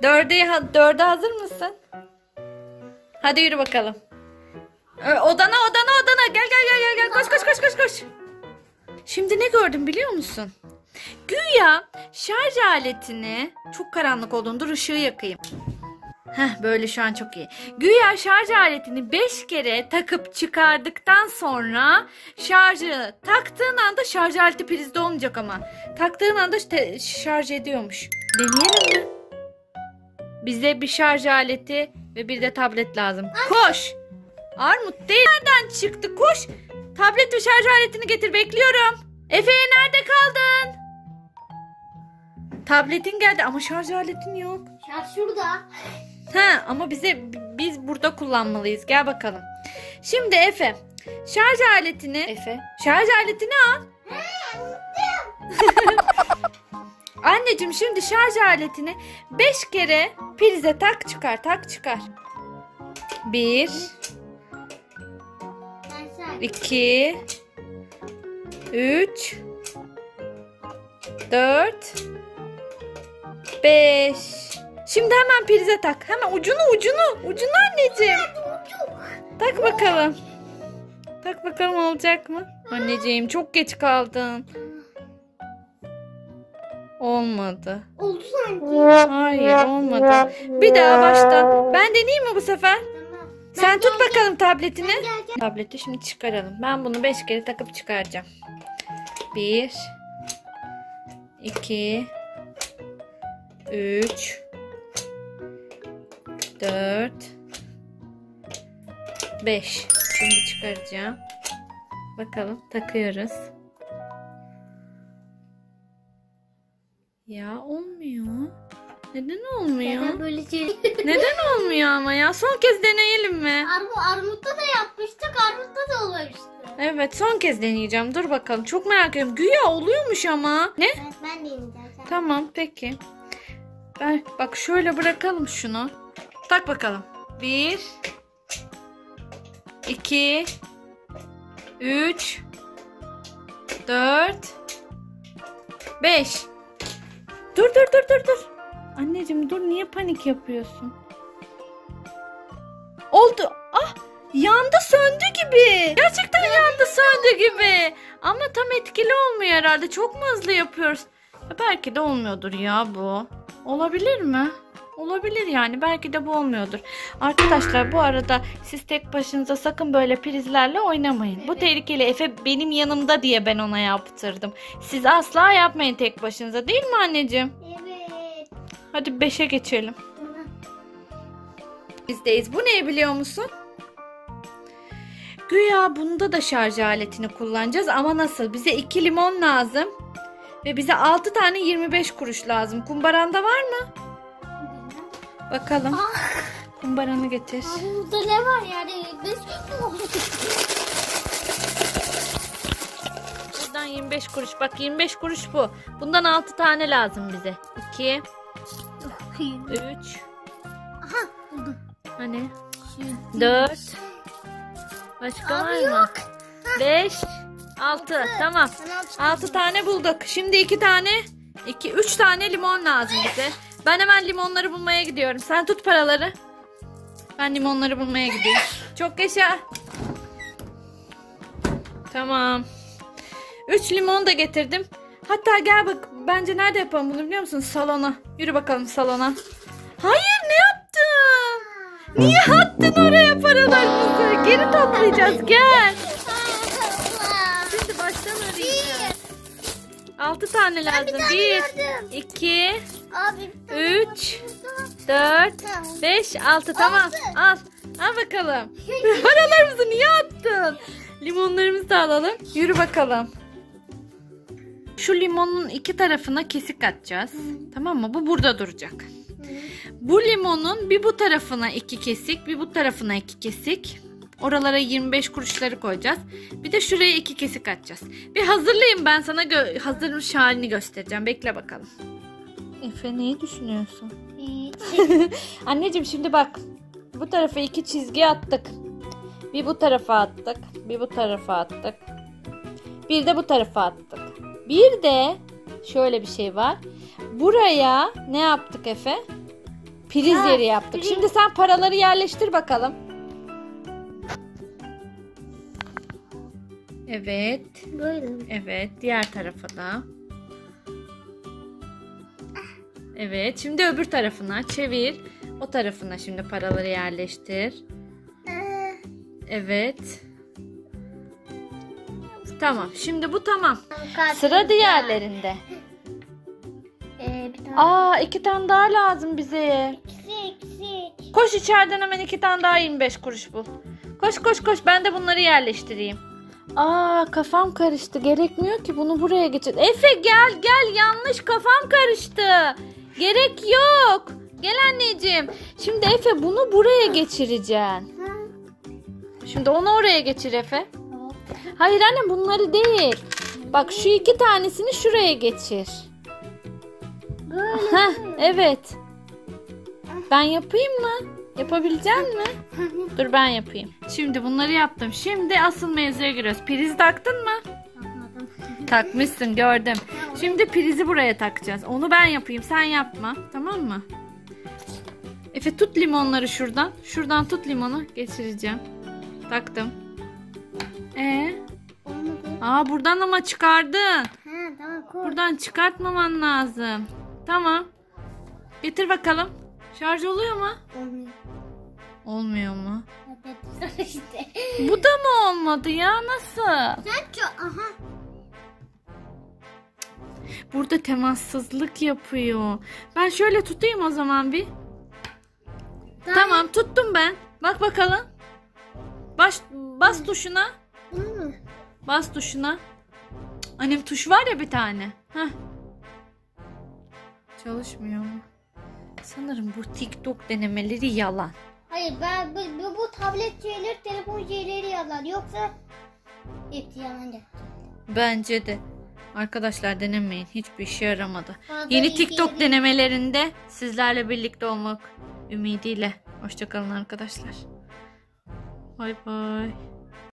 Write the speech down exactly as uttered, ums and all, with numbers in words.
Dörde, dörde hazır mısın? Hadi yürü bakalım. Odana odana odana. Gel gel gel gel. gel. Koş koş koş koş koş. Şimdi ne gördüm biliyor musun? Güya şarj aletini, çok karanlık olduğunda dur ışığı yakayım. Heh, böyle şu an çok iyi. Güya şarj aletini beş kere takıp çıkardıktan sonra şarjı taktığın anda şarj aleti prizde olmayacak ama. Taktığın anda işte şarj ediyormuş. Deneyelim mi? Bize bir şarj aleti ve bir de tablet lazım. Koş. Armut değil. Nereden çıktı? Koş. Tablet ve şarj aletini getir. Bekliyorum. Efe nerede kaldın? Tabletin geldi ama şarj aletin yok. Şarj şurada. Ha ama bize biz burada kullanmalıyız. Gel bakalım. Şimdi Efe şarj aletini Efe şarj aletini al. Anneciğim şimdi şarj aletini beş kere prize tak çıkar tak çıkar. Bir iki üç dört beş. Şimdi hemen prize tak. Hemen ucunu ucunu. Ucunu anneciğim. Tak bakalım. Tak bakalım olacak mı? Anneciğim çok geç kaldın. Olmadı. Oldu sanki. Hayır olmadı. Bir daha baştan. Ben deneyeyim mi bu sefer? Tamam. Sen Ben tut gel, bakalım tabletini. Gel, gel, gel. Tableti şimdi çıkaralım. Ben bunu beş kere takıp çıkaracağım. Bir iki üç dört beş. Şimdi çıkaracağım. Bakalım takıyoruz. Ya olmuyor. Neden olmuyor? Neden böyle şey? Neden olmuyor ama ya? Son kez deneyelim mi? Armut, armutta da yapmıştık. Armutta da olmamıştı. Evet son kez deneyeceğim. Dur bakalım. Çok merak ediyorum. Güya oluyormuş ama. Ne? Evet, ben de deneyeceğim. Tamam peki. Ben, bak şöyle bırakalım şunu. Tak bakalım. Bir. iki. Üç. Dört. Beş. Dur dur dur dur dur. Anneciğim dur niye panik yapıyorsun? Oldu. Ah yandı söndü gibi. Gerçekten yandı söndü gibi. Ama tam etkili olmuyor herhalde. Çok mu hızlı yapıyoruz? Ya belki de olmuyordur ya bu. Olabilir mi? Olabilir yani. Belki de bu olmuyordur. Arkadaşlar bu arada siz tek başınıza sakın böyle prizlerle oynamayın. Evet. Bu tehlikeli. Efe benim yanımda diye ben ona yaptırdım. Siz asla yapmayın tek başınıza. Değil mi anneciğim? Evet. Hadi beşe geçelim. Bizdeyiz. Bu ne biliyor musun? Güya bunda da şarj aletini kullanacağız ama nasıl? Bize iki limon lazım. Ve bize altı tane yirmi beş kuruş lazım. Kumbaranda var mı? Bakalım. Ah. Kumbaranı getir. Abi burada ne var yani? Biz... Buradan yirmi beş kuruş. Bak yirmi beş kuruş bu. Bundan altı tane lazım bize. iki üç Aha buldum. Hani? dört Başka Abi var mı? yok. beş altı Tamam. altı tane bulduk. Şimdi iki tane iki üç tane limon lazım bize. Ben hemen limonları bulmaya gidiyorum. Sen tut paraları. Ben limonları bulmaya gidiyorum. Çok yaşa. Tamam. üç limon da getirdim. Hatta gel bak. Bence nerede yapalım bunu biliyor musun? Salona. Yürü bakalım salona. Hayır ne yaptın? Niye attın oraya paralarımızı? Geri toplayacağız. Gel. Şimdi baştan arayacağız. altı tane lazım. bir, iki, üç, dört, beş, altı Tamam. Al. Al bakalım. Paralarımızı niye attın? Limonlarımızı da alalım. Yürü bakalım. Şu limonun iki tarafına kesik atacağız. Tamam mı? Bu burada duracak. Bu limonun bir bu tarafına iki kesik, bir bu tarafına iki kesik. Oralara yirmi beş kuruşları koyacağız. Bir de şuraya iki kesik atacağız. Bir hazırlayayım ben sana hazırmış halini göstereceğim. Bekle bakalım. Efe neyi düşünüyorsun? Anneciğim şimdi bak. Bu tarafa iki çizgi attık. Bir bu tarafa attık. Bir bu tarafa attık. Bir de bu tarafa attık. Bir de şöyle bir şey var. Buraya ne yaptık Efe? Priz Ha, yeri yaptık. priz. Şimdi sen paraları yerleştir bakalım. Evet. Böyle. Evet. Diğer tarafa da. Evet. Şimdi öbür tarafına çevir. O tarafına şimdi paraları yerleştir. Ee, Evet. Tamam. Şimdi bu tamam. kart- Sıra diğerlerinde. Ee, bir tane. Aa, iki tane daha lazım bize. Eksik eksik. Koş içeriden hemen iki tane daha yirmi beş kuruş bul. Koş koş koş, ben de bunları yerleştireyim. Aa, kafam karıştı. Gerekmiyor ki, bunu buraya geçir. Efe gel gel, yanlış, kafam karıştı. Gerek yok. Gel anneciğim. Şimdi Efe bunu buraya geçireceksin. Ha. Şimdi onu oraya geçir Efe. Tamam. Hayır anne, bunları değil. Bak şu iki tanesini şuraya geçir. Böyle. Heh, evet. Ben yapayım mı? Yapabilecek mi? Dur ben yapayım. Şimdi bunları yaptım. Şimdi asıl mevzuya giriyoruz. Priz taktın mı? Anladım. Takmışsın, gördüm. Şimdi prizi buraya takacağız. Onu ben yapayım, sen yapma. Tamam mı? Efe tut limonları şuradan. Şuradan tut limonu. Geçireceğim. Taktım. Ee? Olmadı. Aa, buradan ama çıkardın. Ha tamam koy. Buradan çıkartmaman lazım. Tamam. Getir bakalım. Şarj oluyor mu? Olmuyor. Olmuyor mu? Evet işte. Bu da mı olmadı ya? Nasıl? Sen çok aha. Burada temassızlık yapıyor. Ben şöyle tutayım o zaman bir. Tamam, tuttum ben. Bak bakalım. Baş, bas tuşuna. Bunu mu? Bas tuşuna. Annem tuş var ya bir tane. Heh. Çalışmıyor mu? Sanırım bu TikTok denemeleri yalan. Hayır ben bu, bu, bu tablet şeyleri, telefon şeyleri yalan. Yoksa hepsi yalan da. Bence de. Arkadaşlar denemeyin. Hiçbir işe yaramadı. Fazla Yeni iyi TikTok değil. denemelerinde sizlerle birlikte olmak ümidiyle. Hoşça kalın arkadaşlar. Bay bay.